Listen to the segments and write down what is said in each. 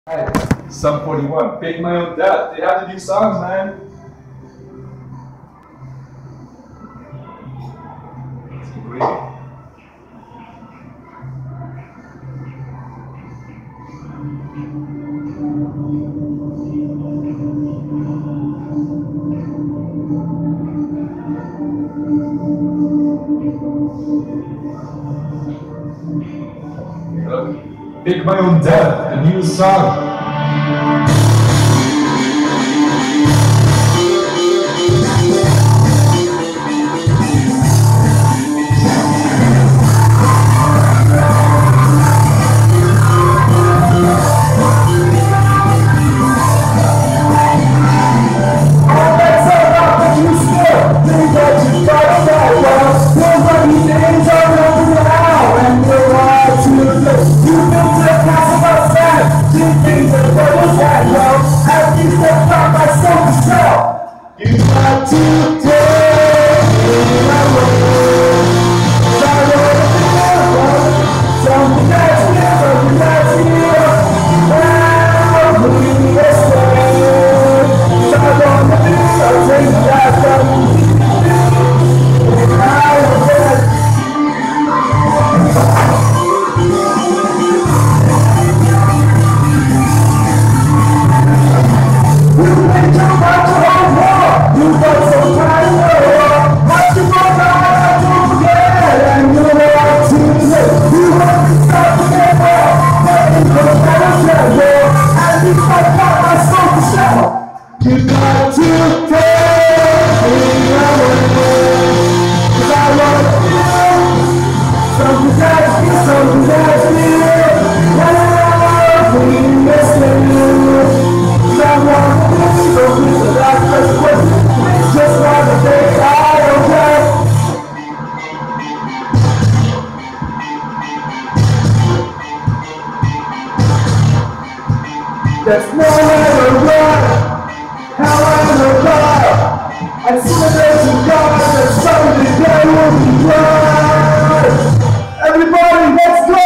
Sum 41, Fake My Own Death. They have to do songs, man. Let's keep waiting. Fake My Own Death, the new song. You got to take me away. I wanna feel something that's real, something that's real. Now we will stay. I wanna feel something that's real. You got to take me away, 'cause I wanna feel something that's real, something that's real. Now we miss you, 'cause I wanna feel something that's real. Just wanna say I don't care. There's nowhere to run. However far, I see there's a God that someday there will be blood. Everybody, let's go!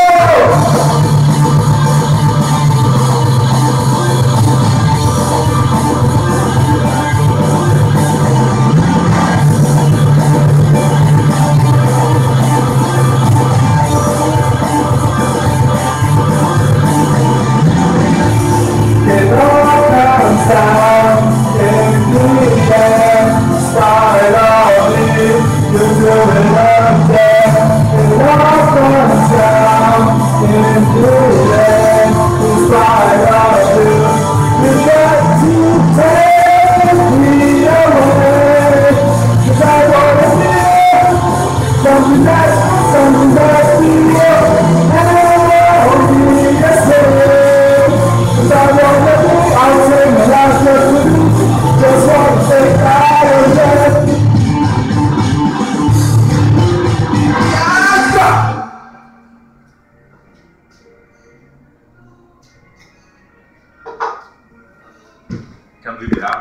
It all comes down. Can't believe it happened.